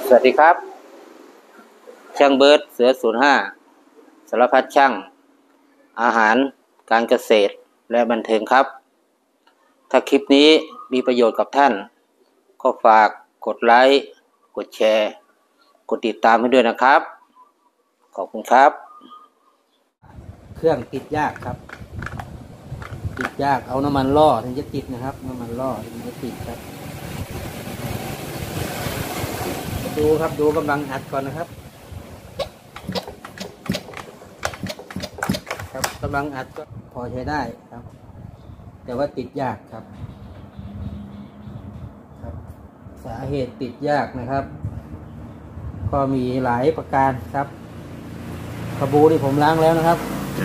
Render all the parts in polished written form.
สวัสดีครับช่างเบิร์ดเสือ05สารพัดช่างอาหารการเกษตรและบันเทิงครับถ้าคลิปนี้มีประโยชน์กับท่านก็ฝากกดไลค์กดแชร์กดติดตามให้ด้วยนะครับขอบคุณครับเครื่องติดยากครับติดยากเอาน้ำมันล่อถึงจะติดนะครับน้ำมันล่อถึงจะติดครับดูครับดูกำลังอัดก่อนนะครับครับกำลังอัดก็พอใช้ได้ครับแต่ว่าติดยากครับสาเหตุติดยากนะครับก็มีหลายประการครับกระบูที่ผมล้างแล้วนะครับ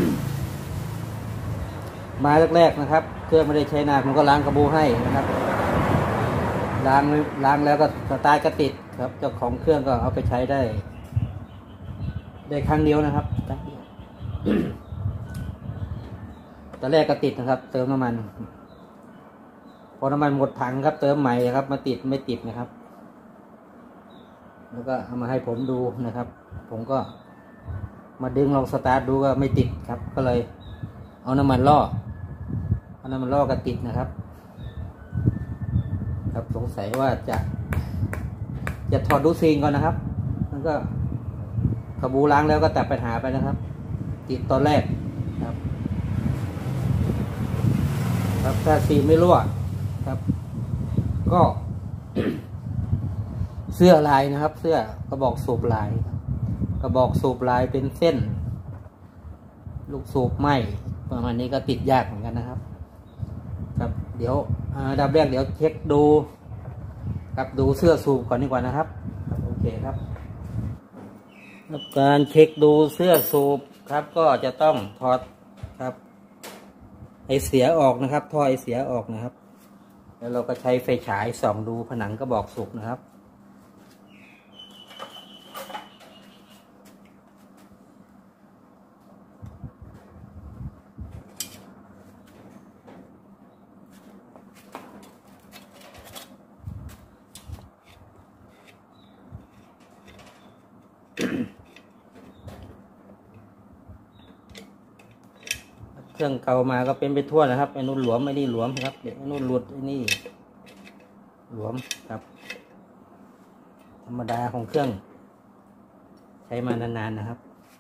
มาแรกๆนะครับเครื่องไม่ได้ใช้นานผมก็ล้างกระบูให้นะครับล้างแล้วก็สตาร์ทก็ติดครับเจ้าของเครื่องก็เอาไปใช้ได้ครั้งเดียวนะครับตอนแรกก็ติดนะครับเติมน้ำมันพอน้ำมันหมดถังครับเติมใหม่ครับมาติดไม่ติดนะครับแล้วก็เอามาให้ผมดูนะครับผมก็มาดึงลองสตาร์ทดูก็ไม่ติดครับก็เลยเอาน้ำมันล่อก็ติดนะครับครับสงสัยว่าจะถอดดูซิงก่อนนะครับแล้วก็กระบูล้างแล้วก็ตัดปัญหาไปนะครับติดตอนแรกครับถ้าซีนไม่รั่วครับก็ เสื้อลายนะครับเสื้อกระบอกสูบลายกระบอกสูบลายเป็นเส้นลูกสูบไหมประมาณนี้ก็ติดยากเหมือนกันนะครับครับเดี๋ยวดับแรกเดี๋ยวเช็คดูครับดูเสื้อสูบก่อนดีกว่านะครับโอเคครับการเช็คดูเสื้อสูบครับก็จะต้องถอดครับไอเสียออกนะครับท่อไอเสียออกนะครับแล้วเราก็ใช้ไฟฉายส่องดูผนังกระบอกสูบนะครับเครื่องเก่ามาก็เป็นไปทั่วนะครับไอ้นู่นหลวมไอ้นี่หลวมครับเดี๋ยวไอ้นู่นหลุดไอ้นี่หลวมครับธรรมดาของเครื่องใช้มานานๆนะครับ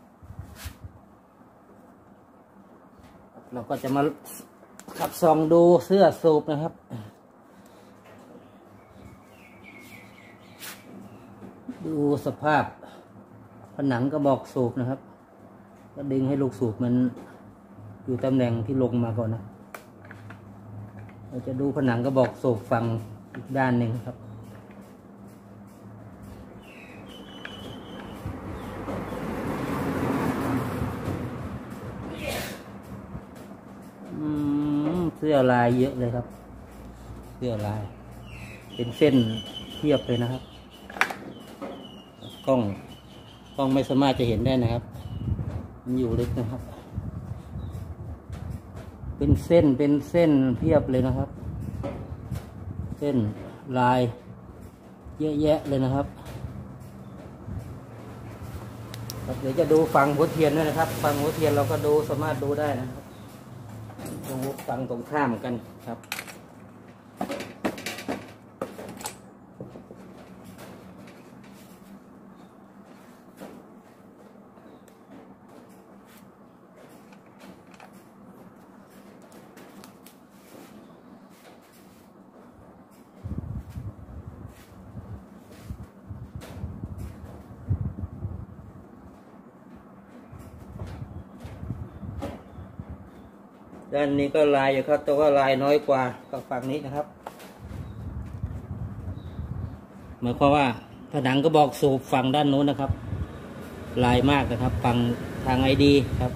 เราก็จะมาขับส่องดูเสื้อสูบนะครับดูสภาพผนังกระบอกสูบนะครับก็ดึงให้ลูกสูบมันอยู่ตำแหน่งที่ลงมาก่อนนะเราจะดูผนังกระบอกสูบฝั่งอีกด้านหนึ่งครับเสื้อลายเยอะเลยครับเสื้อลายเป็นเส้นเทียบเลยนะครับกล้องไม่สามารถจะเห็นได้นะครับมันอยู่ลึกนะครับเป็นเส้นเพียบเลยนะครับเส้นลายเยอะแยะเลยนะครับเดี๋ยวจะดูฝั่งหัวเทียนด้วยนะครับฝั่งหัวเทียนเราก็ดูสามารถดูได้นะครับตรงฝั่งตรงข้ามกันครับด้านนี้ก็ลายอยู่ครับแต่ว่าลายน้อยกว่ากับฝั่งนี้นะครับหมายความว่าผนังก็บอกสูบฝั่งด้านโน้นนะครับลายมากนะครับฝั่งทางไอดีครับ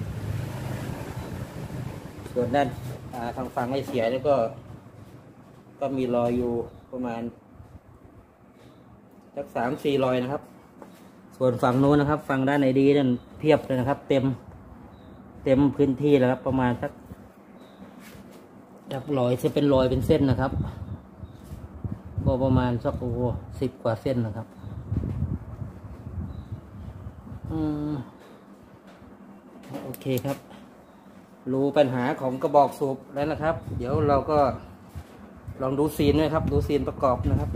ส่วนด้านทางฝั่งไอเสียแล้วก็มีรอยอยู่ประมาณสัก3-4 รอยนะครับส่วนฝั่งโน้นนะครับฝั่งด้านไอดีนั่นเพียบเลยนะครับเต็มพื้นที่แล้วครับประมาณสักรอยจะเป็นรอยเป็นเส้นนะครับ ก็ประมาณสัก10 กว่าเส้นนะครับโอเคครับรู้ปัญหาของกระบอกสูบแล้วนะครับ เดี๋ยวเราก็ลองดูซีนด้วยครับดูซีนประกอบนะครับ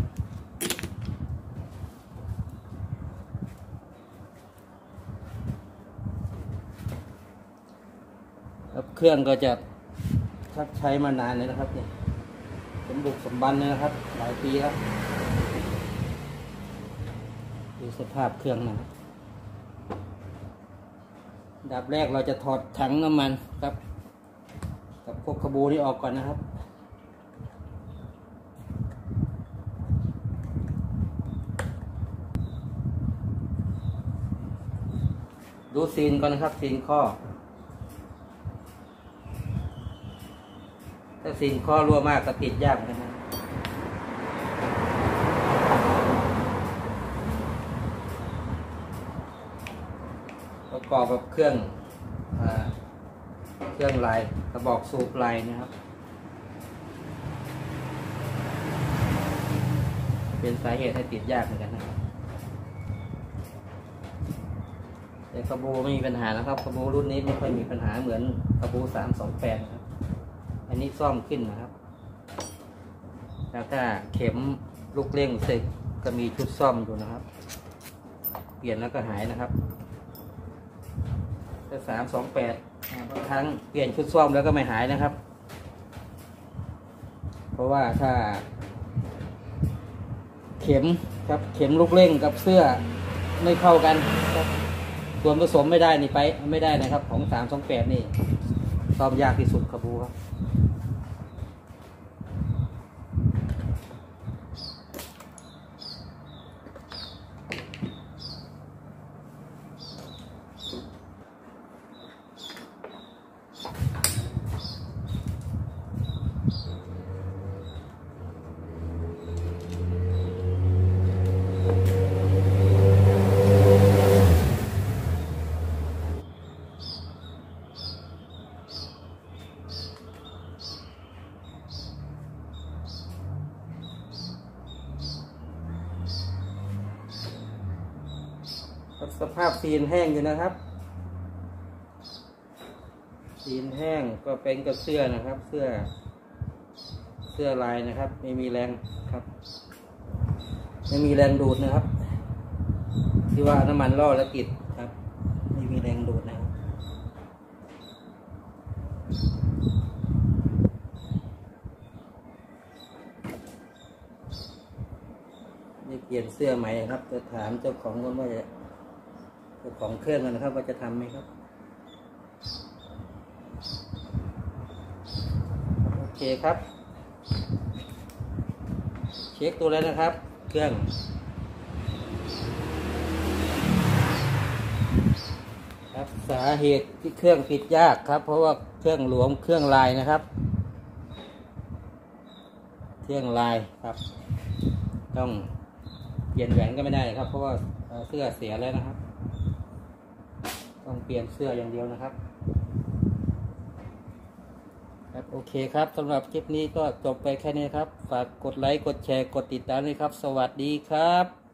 เครื่องก็จะใช้มานานเลยนะครับเนี่ยสมบุกสมบันเลยนะครับหลายปีแล้วดูสภาพเครื่องนะครับดับแรกเราจะถอดถังน้ำมันครับกับพวกคาบูนี่ออกก่อนนะครับดูซีนก่อนนะครับซีนข้อถ้าซีนข้อรั่วมากก็ติดยากเหมือนกันนะประกอบกับเครื่องลายกระบอกสูบลายนะครับเป็นสาเหตุให้ติดยากเหมือนกันนะครับแต่คาบูไม่มีปัญหานะครับคาบูรุ่นนี้ไม่ค่อยมีปัญหาเหมือนคาบู328ครับอันนี้ซ่อมขึ้นนะครับแล้วถ้าเข็มลูกเร่งสึกก็มีชุดซ่อมอยู่นะครับเปลี่ยนแล้วก็หายนะครับแต่328บางครั้งเปลี่ยนชุดซ่อมแล้วก็ไม่หายนะครับเพราะว่าถ้าเข็มครับเข็มลูกเร่งกับเสื้อไม่เข้ากันครับส่วนผสมไม่ได้นี่ไปไม่ได้นะครับของ328นี่ซ่อมยากที่สุดคาบูครับสภาพซีนแห้งอยู่นะครับซีนแห้งก็เป็นกับเสื้อนะครับเสื้อลายนะครับไม่มีแรงครับไม่มีแรงดูดนะครับที่ว่าน้ำมันล่อแล้วติดครับไม่มีแรงดูดนะครับนี่เปลี่ยนเสื้อใหม่ครับจะถามเจ้าของว่าเจ้าของเครื่องนะครับว่าจะทำไหมครับโอเคครับเช็คตัวแล้วนะครับเครื่องครับสาเหตุที่เครื่องติดยากครับเพราะว่าเครื่องหลวมเครื่องลายนะครับเครื่องลายครับต้องเปลี่ยนแหวนก็ไม่ได้ครับเพราะว่าเสื้อเสียแล้วนะครับต้องเปลี่ยนเสื้ออย่างเดียวนะครับครับโอเคครับสำหรับคลิปนี้ก็จบไปแค่นี้ครับฝากกดไลค์กดแชร์กดติดตามด้วยครับสวัสดีครับ